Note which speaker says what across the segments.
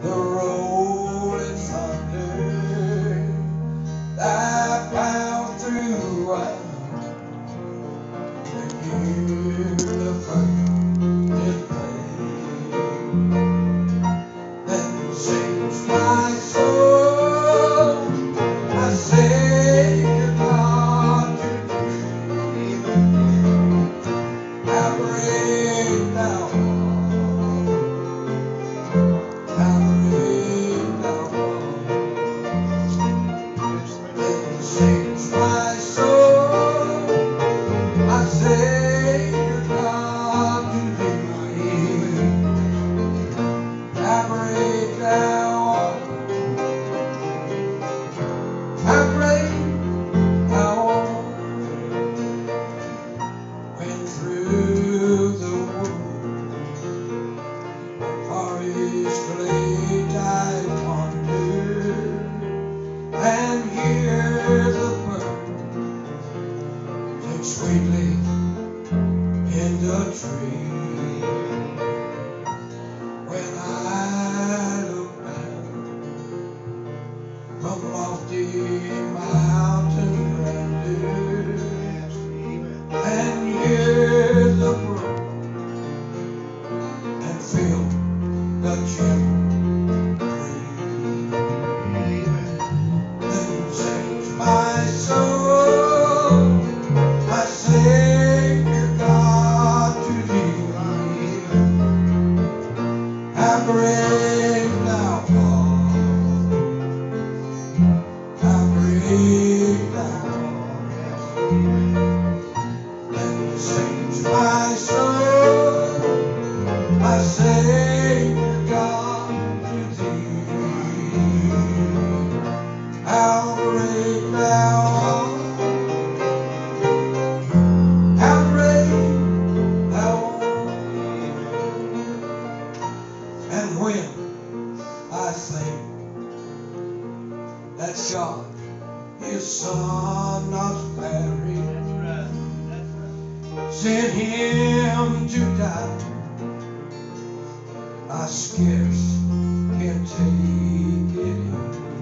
Speaker 1: the rolling thunder that pounds throughout the universe is playing. Then sings my soul, I say God to thee, how great thou art, how great thou art. Then sings my soul, I say God to thee, how great thou art, how great thou art. When through the wood, forest glade I wander, and hear the bird sing sweetly in the tree. When I look down from lofty mountain grandeur, and hear the brook and feel the gentle breeze, then sings my soul, I Savior God to thee, how great thou art, how great thou art. Then sings my soul, I Savior God to thee, how great thou art, how great thou art. And when I think that God, his son not sparing, sent him to die, I scarce can take it in,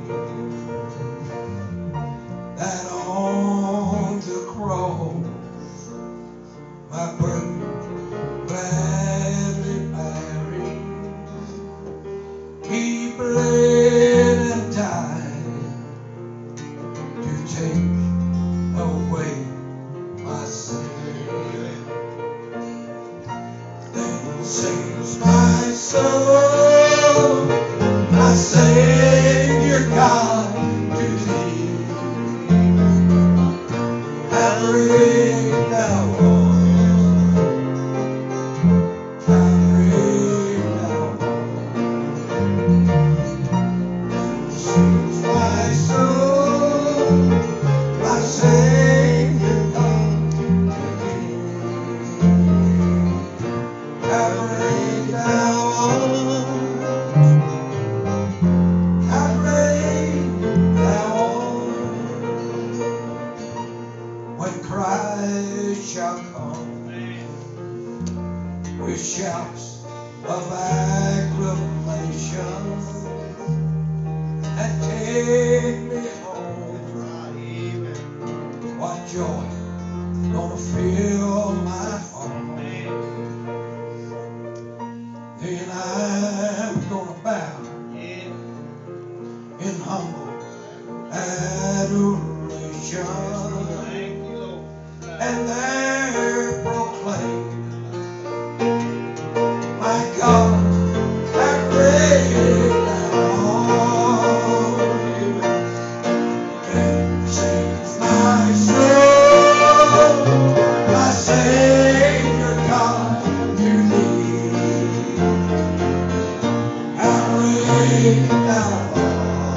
Speaker 1: that on the cross my burden gladly bearing, he bled and died to take away my sin. Then sings my soul, my Savior God to thee, how great thou art, how great thou art. Sings my soul, my Savior God to thee, how great thou art, how great thou art. When Christ shall come with shouts of acclamation and take me home, what joy gonna fill my heart. Then I'm gonna bow in humble adoration, and there proclaim, my God, how great thou art. And sings my soul, my Savior God to thee, how great thou art,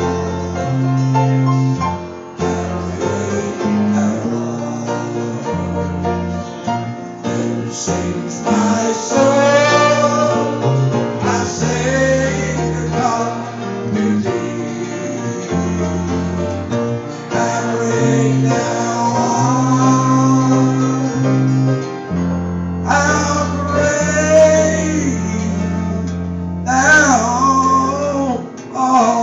Speaker 1: how great thou art. Then sings my soul, my Savior God to thee, how great thou art, how great thou Oh,